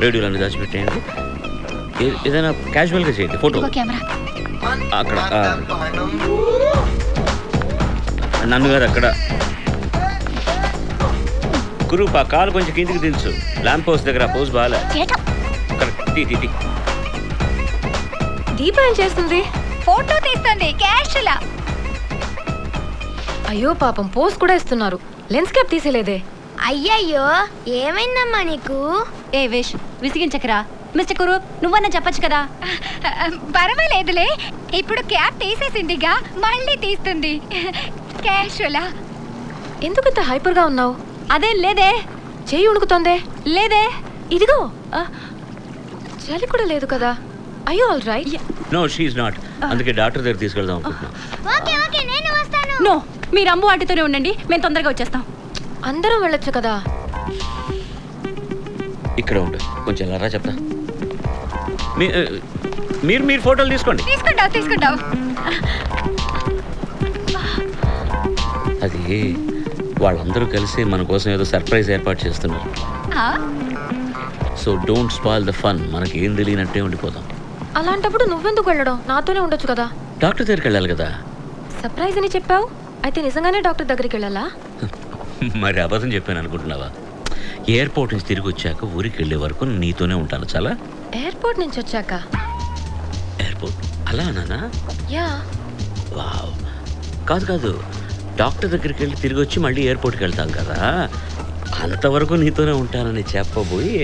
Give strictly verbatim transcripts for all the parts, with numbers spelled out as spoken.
రేడియోలో అన్ని దాచిపెట్టేయండి. ఏదైనా క్యాజువల్గా చేయండి. ఫోటో అక్కడ నన్ను గారు అక్కడ గురూప్ ఆ కాలు కొంచెం కిందికి దించు. ల్యాంప్ పోస్ట్ దగ్గర పోజ్ బాగా దీప ఏం చేస్తుంది? ఫోటో తీస్తుంది క్యాష్లా. అయ్యో పాపం పోజ్ కూడా ఇస్తున్నారు. లెన్స్ క్యాప్ తీసేలేదే. అయ్యయ్యో ఏమైందమ్మా నీకు? ఏ విష్ విసిగించకరా. మిస్టర్ కురూప్ నువ్వన్నా చెప్పచ్చు కదా. పర్వాలేదులే, ఇప్పుడు క్యాప్ తీసేసిందిగా మళ్ళీ తీస్తుంది క్యాషులా. ఎందుకు ఇంత హైపర్ గా ఉన్నావు? అదేం లేదే. చెయ్యి ఉణుకుతోందే. లేదే. ఇదిగో చలి కూడా లేదు కదా. అయ్యో all right. No she is not. అందుకే డాక్టర్ దగ్గర తీసుకెళ్దాం అనుకుంటున్నా. ఓకే ఓకే నేను వస్తాను. నో మీరు అంబు ఆంటీతోనే ఉండండి, మేము తొందరగా వచ్చేస్తాం. అందరం వెళ్ళొచ్చు కదా. ఇక్కడ ఉండు, కొంచెం ఎలా చెప్తా. మీరు మీరు ఫోటోలు తీసుకోండి. తీసుకుంటావు తీసుకుంటావు. అది వాళ్ళందరూ కలిసి మన కోసం ఏదో సర్ప్రైజ్ ఏర్పాటు చేస్తున్నారు. So don't spoil the fun. మనకి ఏం తెలియనట్టే ఉండిపోదాం. అలాంటప్పుడు నువ్వెందుకు వెళ్ళడం? నాతోనే ఉండొచ్చు కదా. డాక్టర్ దగ్గరికి వెళ్ళాలి కదా. సర్ప్రైజ్ అని చెప్పావు, అయితే నిజంగానే డాక్టర్ దగ్గరికి వెళ్ళాలా? మరి అబద్ధం చెప్పాను అనుకుంటున్నావా? ఎయిర్పోర్ట్ నుంచి తిరిగి వచ్చాక ఊరికి వెళ్ళే వరకు నీతోనే ఉంటాను. చాలా ఎయిర్పోర్ట్ నుంచి వచ్చాక? ఎయిర్పోర్ట్ అలా నానా? యా. వావ్. కాదు కాదు, డాక్టర్ దగ్గరికి వెళ్ళి తిరిగి వచ్చి మళ్ళీ ఎయిర్పోర్ట్కి వెళ్తాం కదా, అంతవరకు నీతోనే ఉంటానని చెప్పబోయి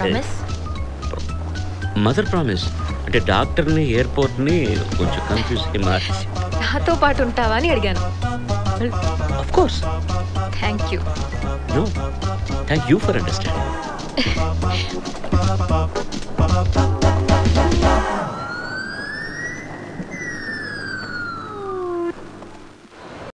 మదర్ ప్రామిస్ అంటే డాక్టర్ని ఎయిర్పోర్ట్ని కొంచెం కన్ఫ్యూజ్ అయ్యి మార్చి నాతో పాటు ఉంటావా అని అడిగాను. Of course. Thank you. No thank you for understanding.